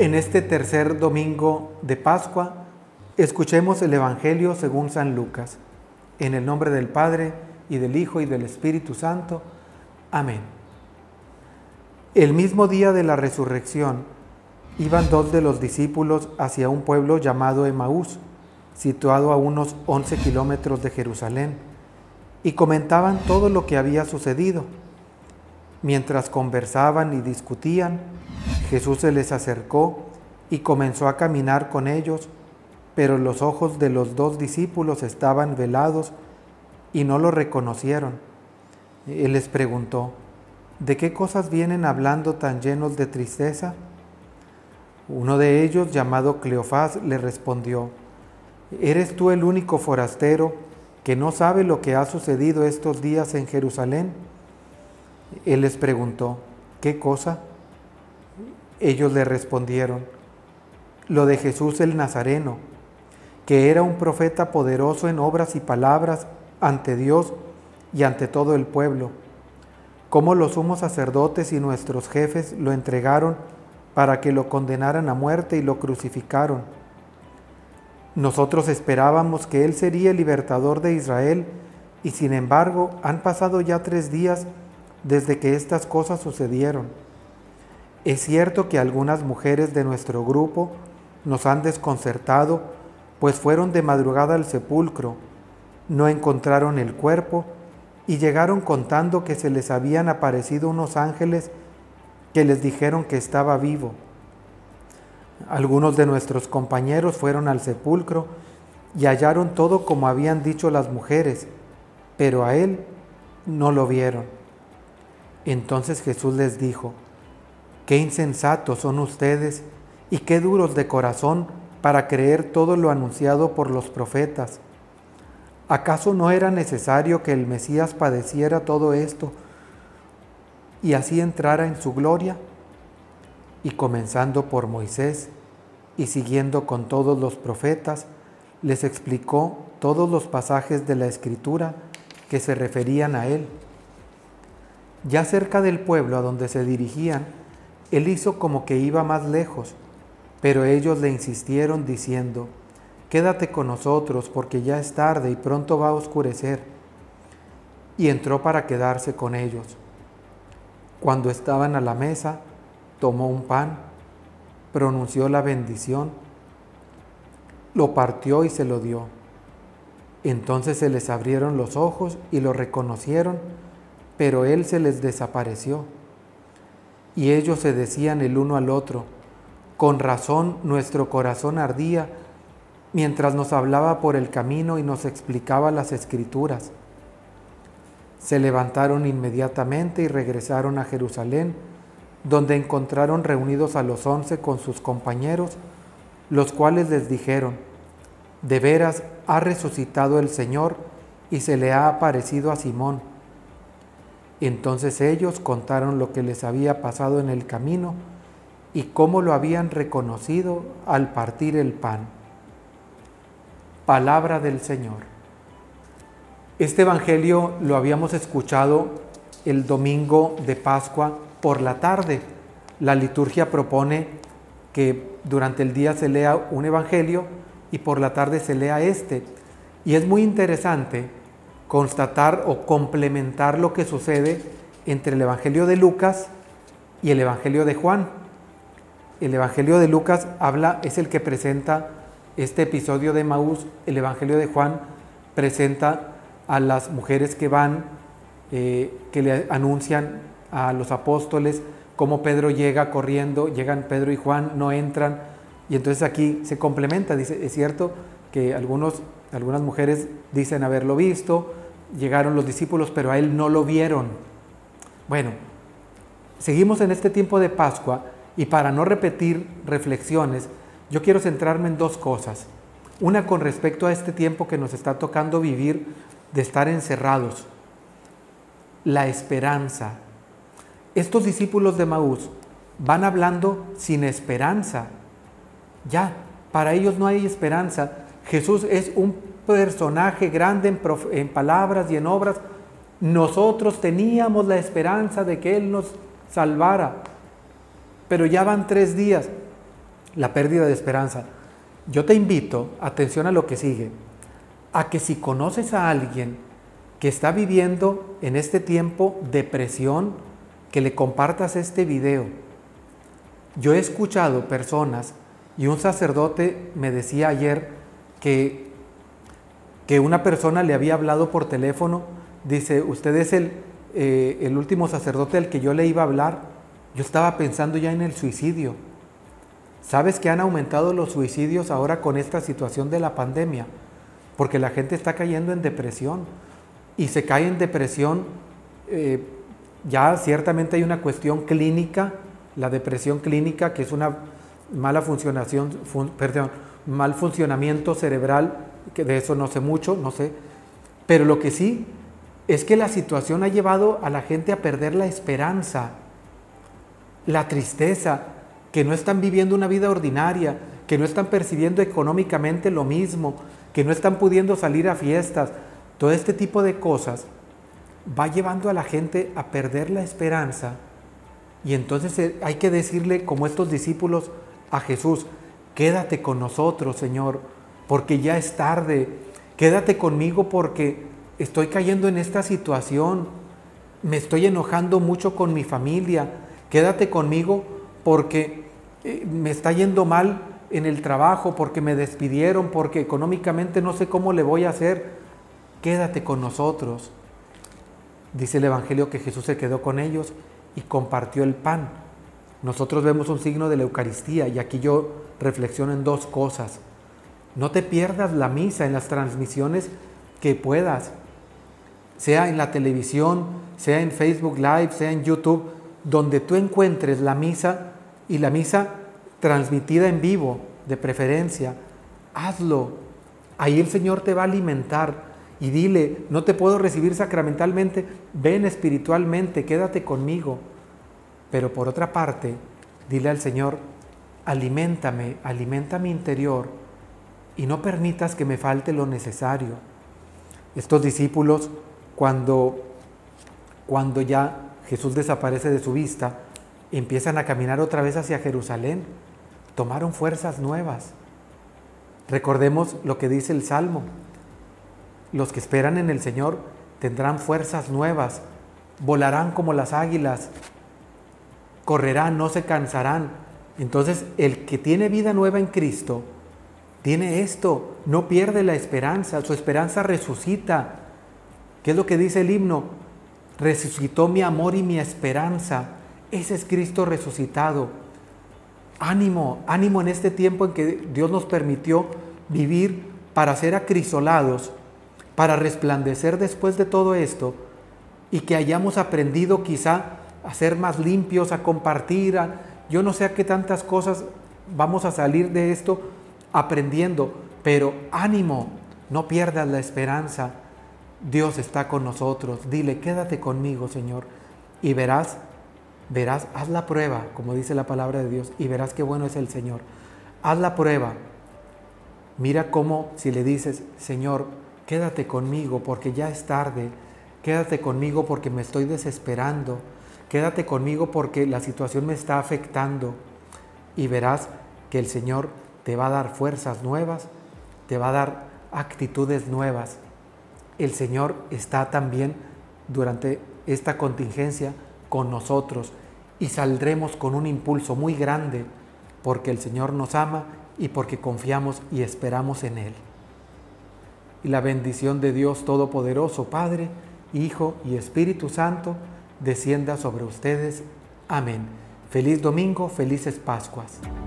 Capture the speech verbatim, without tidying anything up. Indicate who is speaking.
Speaker 1: En este tercer domingo de Pascua, escuchemos el Evangelio según San Lucas. En el nombre del Padre, y del Hijo, y del Espíritu Santo. Amén. El mismo día de la resurrección, iban dos de los discípulos hacia un pueblo llamado Emaús, situado a unos once kilómetros de Jerusalén, y comentaban todo lo que había sucedido. Mientras conversaban y discutían, Jesús se les acercó y comenzó a caminar con ellos, pero los ojos de los dos discípulos estaban velados y no lo reconocieron. Él les preguntó: ¿de qué cosas vienen hablando tan llenos de tristeza? Uno de ellos, llamado Cleofás, le respondió: ¿eres tú el único forastero que no sabe lo que ha sucedido estos días en Jerusalén? Él les preguntó: ¿qué cosa? Ellos le respondieron: lo de Jesús el Nazareno, que era un profeta poderoso en obras y palabras ante Dios y ante todo el pueblo. Cómo los sumos sacerdotes y nuestros jefes lo entregaron para que lo condenaran a muerte y lo crucificaron. Nosotros esperábamos que Él sería el libertador de Israel, y sin embargo han pasado ya tres días desde que estas cosas sucedieron. Es cierto que algunas mujeres de nuestro grupo nos han desconcertado, pues fueron de madrugada al sepulcro, no encontraron el cuerpo y llegaron contando que se les habían aparecido unos ángeles que les dijeron que estaba vivo. Algunos de nuestros compañeros fueron al sepulcro y hallaron todo como habían dicho las mujeres, pero a él no lo vieron. Entonces Jesús les dijo: qué insensatos son ustedes y qué duros de corazón para creer todo lo anunciado por los profetas. ¿Acaso no era necesario que el Mesías padeciera todo esto y así entrara en su gloria? Y comenzando por Moisés y siguiendo con todos los profetas, les explicó todos los pasajes de la Escritura que se referían a él. Ya cerca del pueblo a donde se dirigían, él hizo como que iba más lejos, pero ellos le insistieron diciendo: quédate con nosotros porque ya es tarde y pronto va a oscurecer. Y entró para quedarse con ellos. Cuando estaban a la mesa, tomó un pan, pronunció la bendición, lo partió y se lo dio. Entonces se les abrieron los ojos y lo reconocieron, pero él se les desapareció. Y ellos se decían el uno al otro: con razón nuestro corazón ardía mientras nos hablaba por el camino y nos explicaba las Escrituras. Se levantaron inmediatamente y regresaron a Jerusalén, donde encontraron reunidos a los once con sus compañeros, los cuales les dijeron: de veras ha resucitado el Señor y se le ha aparecido a Simón. Entonces ellos contaron lo que les había pasado en el camino y cómo lo habían reconocido al partir el pan. Palabra del Señor. Este Evangelio lo habíamos escuchado el domingo de Pascua por la tarde. La liturgia propone que durante el día se lea un Evangelio y por la tarde se lea este. Y es muy interesante constatar o complementar lo que sucede entre el Evangelio de Lucas y el Evangelio de Juan. El Evangelio de Lucas habla, es el que presenta este episodio de Emaús. El Evangelio de Juan presenta a las mujeres que van, eh, que le anuncian a los apóstoles cómo Pedro llega corriendo, llegan Pedro y Juan, no entran, y entonces aquí se complementa. Dice, es cierto que algunos, algunas mujeres dicen haberlo visto, llegaron los discípulos, pero a él no lo vieron. Bueno, seguimos en este tiempo de Pascua, y para no repetir reflexiones, yo quiero centrarme en dos cosas. Una con respecto a este tiempo que nos está tocando vivir de estar encerrados. La esperanza. Estos discípulos de Emaús van hablando sin esperanza. Ya, para ellos no hay esperanza. Jesús es un personaje grande en, prof- en palabras y en obras. Nosotros teníamos la esperanza de que Él nos salvara, pero ya van tres días. la pérdida de esperanza. Yo te invito, atención a lo que sigue, a que si conoces a alguien que está viviendo en este tiempo depresión, que le compartas este video. Yo he escuchado personas, y un sacerdote me decía ayer que, que una persona le había hablado por teléfono, dice, usted es el, eh, el último sacerdote al que yo le iba a hablar. Yo estaba pensando ya en el suicidio. ¿Sabes que han aumentado los suicidios ahora con esta situación de la pandemia? Porque la gente está cayendo en depresión, y se cae en depresión, eh, ya ciertamente hay una cuestión clínica, la depresión clínica, que es una mala funcionación, fun, perdón, mal funcionamiento cerebral, que de eso no sé mucho, no sé, pero lo que sí es que la situación ha llevado a la gente a perder la esperanza, la tristeza, que no están viviendo una vida ordinaria, que no están percibiendo económicamente lo mismo, que no están pudiendo salir a fiestas. Todo este tipo de cosas va llevando a la gente a perder la esperanza, y entonces hay que decirle, como estos discípulos, a Jesús, quédate con nosotros, Señor, porque ya es tarde, quédate conmigo porque estoy cayendo en esta situación, me estoy enojando mucho con mi familia, quédate conmigo porque me está yendo mal en el trabajo, porque me despidieron, porque económicamente no sé cómo le voy a hacer, quédate con nosotros. Dice el Evangelio que Jesús se quedó con ellos y compartió el pan. Nosotros vemos un signo de la Eucaristía, y aquí yo reflexiono en dos cosas. No te pierdas la misa en las transmisiones que puedas, sea en la televisión, sea en Facebook Live, sea en YouTube, donde tú encuentres la misa, y la misa transmitida en vivo, de preferencia, hazlo. Ahí el Señor te va a alimentar, y dile, no te puedo recibir sacramentalmente, ven espiritualmente, quédate conmigo. Pero por otra parte, dile al Señor, aliméntame, alimenta mi interior, y no permitas que me falte lo necesario. Estos discípulos, cuando, cuando ya Jesús desaparece de su vista, empiezan a caminar otra vez hacia Jerusalén, tomaron fuerzas nuevas. Recordemos lo que dice el Salmo, los que esperan en el Señor tendrán fuerzas nuevas, volarán como las águilas, correrán, no se cansarán. Entonces, el que tiene vida nueva en Cristo, tiene esto, no pierde la esperanza, su esperanza resucita. ¿Qué es lo que dice el himno? Resucitó mi amor y mi esperanza. Ese es Cristo resucitado. Ánimo, ánimo en este tiempo en que Dios nos permitió vivir para ser acrisolados, para resplandecer después de todo esto, y que hayamos aprendido quizá a ser más limpios, a compartir, a, yo no sé a qué tantas cosas vamos a salir de esto aprendiendo, pero ánimo, no pierdas la esperanza. Dios está con nosotros. Dile, quédate conmigo, Señor, y verás, verás, haz la prueba, como dice la palabra de Dios, y verás qué bueno es el Señor. Haz la prueba. Mira cómo si le dices, Señor, quédate conmigo porque ya es tarde, quédate conmigo porque me estoy desesperando, quédate conmigo porque la situación me está afectando, y verás que el Señor te va a dar fuerzas nuevas, te va a dar actitudes nuevas. El Señor está también durante esta contingencia con nosotros, y saldremos con un impulso muy grande porque el Señor nos ama y porque confiamos y esperamos en Él. Y la bendición de Dios Todopoderoso, Padre, Hijo y Espíritu Santo, descienda sobre ustedes. Amén. Feliz domingo, felices Pascuas.